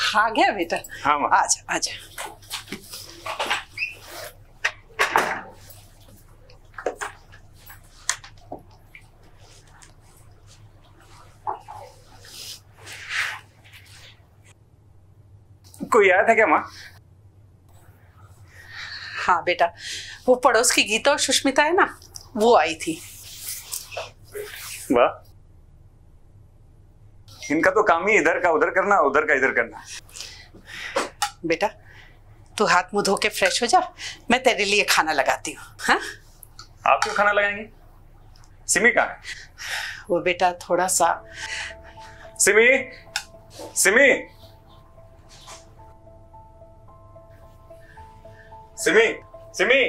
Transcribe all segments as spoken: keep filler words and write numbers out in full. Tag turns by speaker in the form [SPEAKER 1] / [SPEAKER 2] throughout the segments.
[SPEAKER 1] आ गया बेटा।
[SPEAKER 2] हाँ माँ।
[SPEAKER 1] आजा आजा।
[SPEAKER 2] कोई आया था क्या माँ?
[SPEAKER 1] हाँ बेटा, वो पड़ोस की गीता और सुष्मिता है ना, वो आई थी।
[SPEAKER 2] वाह, इनका तो काम ही इधर का उधर करना, उधर का इधर करना।
[SPEAKER 1] बेटा तू हाथ मुंह धो के फ्रेश हो जा, मैं तेरे लिए खाना लगाती हूँ। हाँ,
[SPEAKER 2] आप क्यों खाना लगाएंगे? सिमी कहाँ है?
[SPEAKER 1] वो बेटा थोड़ा सा।
[SPEAKER 2] सिमी, सिमी, सिमी, सिमी।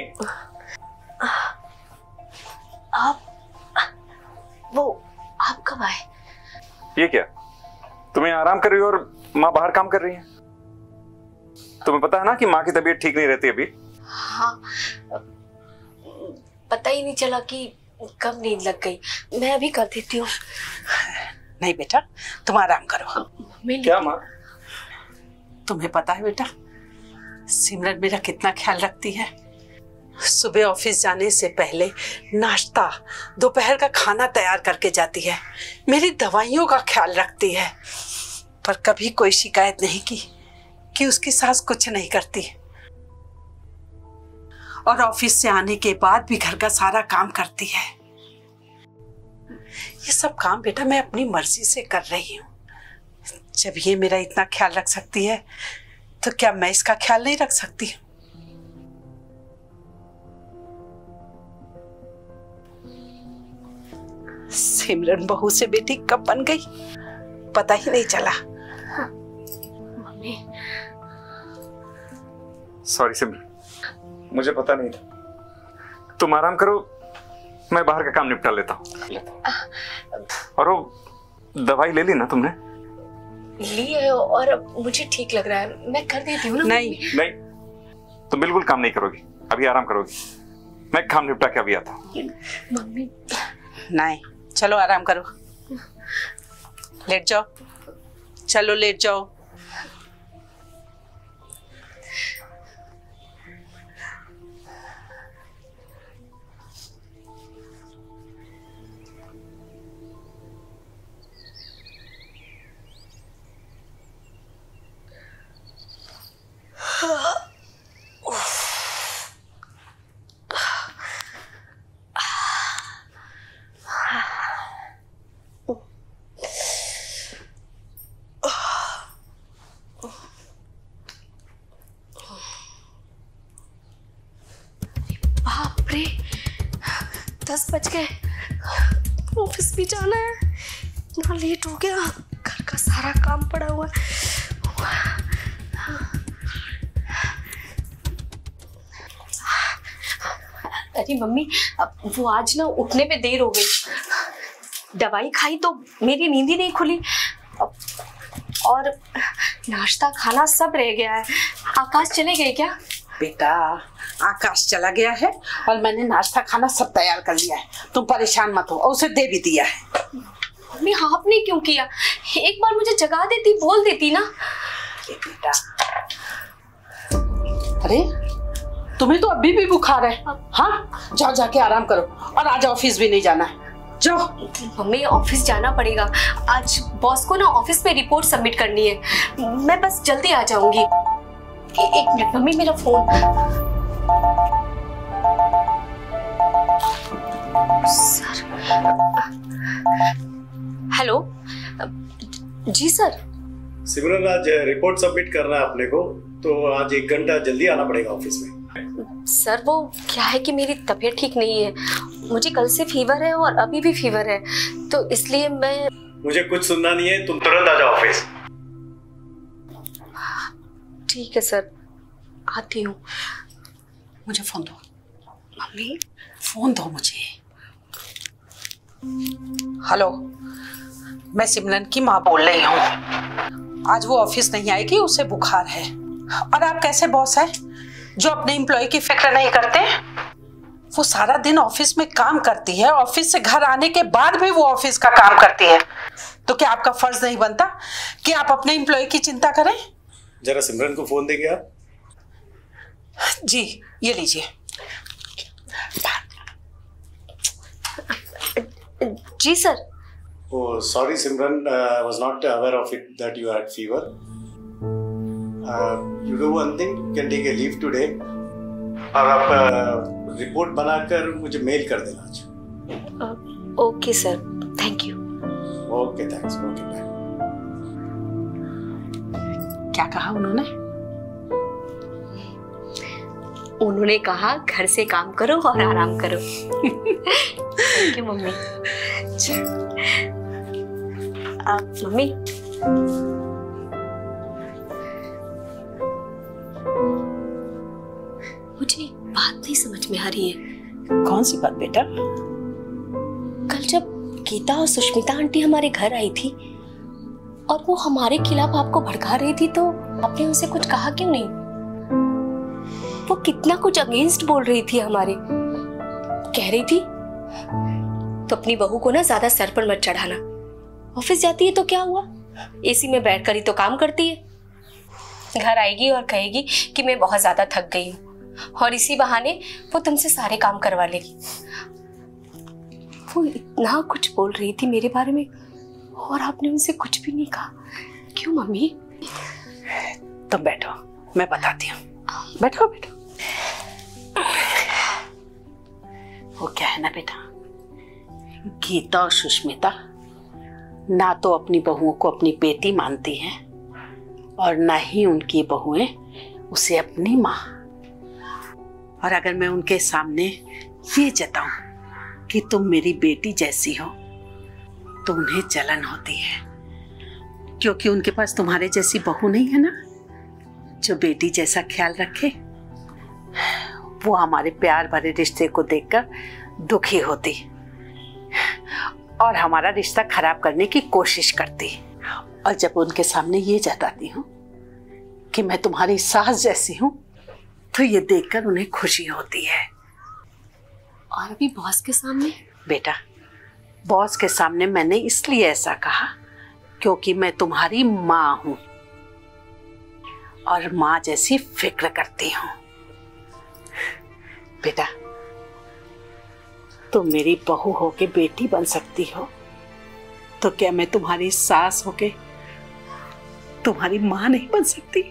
[SPEAKER 3] आप वो आप कब आए?
[SPEAKER 2] ये क्या, तुम्हें आराम कर रही हो और माँ बाहर काम कर रही है? तुम्हें पता है ना कि माँ की तबीयत ठीक नहीं रहती अभी।
[SPEAKER 3] हाँ, पता ही नहीं चला कि कब नींद लग गई। मैं अभी कर देती हूँ।
[SPEAKER 1] नहीं बेटा, तुम आराम करो।
[SPEAKER 2] क्या माँ?
[SPEAKER 1] तुम्हें पता है बेटा, सिमरन मेरा कितना ख्याल रखती है। सुबह ऑफिस जाने से पहले नाश्ता, दोपहर का खाना तैयार करके जाती है, मेरी दवाइयों का ख्याल रखती है, पर कभी कोई शिकायत नहीं की कि उसकी सास कुछ नहीं करती। और ऑफिस से आने के बाद भी घर का सारा काम करती है। ये सब काम बेटा मैं अपनी मर्जी से कर रही हूँ। जब ये मेरा इतना ख्याल रख सकती है तो क्या मैं इसका ख्याल नहीं रख सकती? सिमरन बहू से बेटी कब बन गई पता ही नहीं चला।
[SPEAKER 3] मम्मी
[SPEAKER 2] सॉरी सिमरन, मुझे पता नहीं था। तुम आराम करो, मैं बाहर का काम निपटा लेता हूँ। और वो दवाई ले ली ना तुमने?
[SPEAKER 3] ली है और अब मुझे ठीक लग रहा है, मैं कर देती हूँ ना।
[SPEAKER 1] नहीं
[SPEAKER 2] नहीं, तुम बिल्कुल काम नहीं करोगी, अभी आराम करोगी। मैं काम निपटा के अभी आता हूँ।
[SPEAKER 3] मम्मी
[SPEAKER 1] नहीं, चलो आराम करो, लेट जाओ, चलो लेट जाओ।
[SPEAKER 3] दस बज गए, ऑफिस भी जाना है, इतना लेट हो गया, घर का सारा काम पड़ा हुआ है। अरे मम्मी, अब वो आज ना उठने में देर हो गई, दवाई खाई तो मेरी नींद ही नहीं खुली, और नाश्ता खाना सब रह गया है। आकाश चले गए क्या?
[SPEAKER 1] बेटा आकाश चला गया है और मैंने नाश्ता खाना सब तैयार कर लिया है, तुम परेशान मत हो, और उसे दे भी दिया है।
[SPEAKER 3] मम्मी आपने क्यों किया? एक बार मुझे जगा देती, बोल देती ना।
[SPEAKER 1] ये बेटा, अरे तुम्हें तो अभी भी बुखार है। हाँ, जाओ जाके आराम करो, और आज ऑफिस भी नहीं जाना है, जाओ।
[SPEAKER 3] मम्मी ऑफिस जाना पड़ेगा, आज बॉस को ना ऑफिस में रिपोर्ट सबमिट करनी है, मैं बस जल्दी आ जाऊंगी। एक मिनट मम्मी, मेरा फोन। सर, हेलो जी सर।
[SPEAKER 4] सिमरन, आज रिपोर्ट सबमिट करना है अपने को, तो आज एक घंटा जल्दी आना पड़ेगा ऑफिस में।
[SPEAKER 3] सर वो क्या है कि मेरी तबीयत ठीक नहीं है, मुझे कल से फीवर है और अभी भी फीवर है, तो इसलिए मैं।
[SPEAKER 4] मुझे कुछ सुनना नहीं है, तुम तुरंत आ जाओ ऑफिस।
[SPEAKER 3] ठीक है सर, आती हूँ।
[SPEAKER 1] मुझे फोन दो।
[SPEAKER 3] मम्मी
[SPEAKER 1] फोन दो मुझे। हेलो, मैं सिमरन की माँ बोल रही हूँ। आज वो ऑफिस नहीं आएगी, उसे बुखार है। और आप कैसे बॉस हैं जो अपने एम्प्लॉय की फिक्र नहीं करते? वो सारा दिन ऑफिस में काम करती है, ऑफिस से घर आने के बाद भी वो ऑफिस का काम करती है, तो क्या आपका फर्ज नहीं बनता कि आप अपने एम्प्लॉय की चिंता करें?
[SPEAKER 4] जरा सिमरन को फोन देंगे आप?
[SPEAKER 1] जी ये लीजिए।
[SPEAKER 3] जी sir.
[SPEAKER 4] Oh, sorry Simran, uh, I was not aware of it that you had fever. Uh, you do one thing, you can take a leave today. और आप रिपोर्ट बनाकर मुझे मेल कर देना आज।
[SPEAKER 3] Okay sir, thank you.
[SPEAKER 4] Okay thanks, okay bye.
[SPEAKER 1] क्या कहा उन्होंने?
[SPEAKER 3] उन्होंने कहा घर से काम करो और आराम करो। Thank you mummy. आप मम्मी मुझे बात नहीं समझ में आ रही है।
[SPEAKER 1] कौन सी बात बेटा?
[SPEAKER 3] कल जब गीता और सुष्मिता आंटी हमारे घर आई थी और वो हमारे खिलाफ आपको भड़का रही थी, तो आपने उनसे कुछ कहा क्यों नहीं? वो कितना कुछ अगेंस्ट बोल रही थी हमारे। कह रही थी तो अपनी बहू को ना ज्यादा सर पर मत चढ़ाना। ऑफिस जाती है तो क्या हुआ, एसी में बैठकर ही तो काम करती है। घर आएगी और कहेगी कि मैं बहुत ज्यादा थक गई हूँ, और इसी बहाने वो तुमसे सारे काम करवा लेगी। वो इतना कुछ बोल रही थी मेरे बारे में और आपने उनसे कुछ भी नहीं कहा। क्यों मम्मी?
[SPEAKER 1] तुम बैठो, मैं बताती हूँ। बैठो बैठो। वो क्या है ना बेटा, गीता और सुष्मिता ना तो अपनी बहुओं को अपनी बेटी मानती हैं और ना ही उनकी बहुएं उसे अपनी माँ। और अगर मैं उनके सामने ये जताऊं कि तुम मेरी बेटी जैसी हो तो उन्हें जलन होती है, क्योंकि उनके पास तुम्हारे जैसी बहू नहीं है ना जो बेटी जैसा ख्याल रखे। वो हमारे प्यार भरे रिश्ते को देखकर दुखी होती और हमारा रिश्ता खराब करने की कोशिश करती। और जब उनके सामने ये जताती हूँ कि मैं तुम्हारी सास जैसी हूँ तो ये देखकर उन्हें खुशी होती है।
[SPEAKER 3] और अभी बॉस के सामने?
[SPEAKER 1] बेटा, बॉस के सामने मैंने इसलिए ऐसा कहा क्योंकि मैं तुम्हारी माँ हूँ और माँ जैसी फिक्र करती हूँ। बेटा, तुम मेरी बहू होके बेटी बन सकती हो, तो क्या मैं तुम्हारी सास होके तुम्हारी माँ नहीं बन सकती?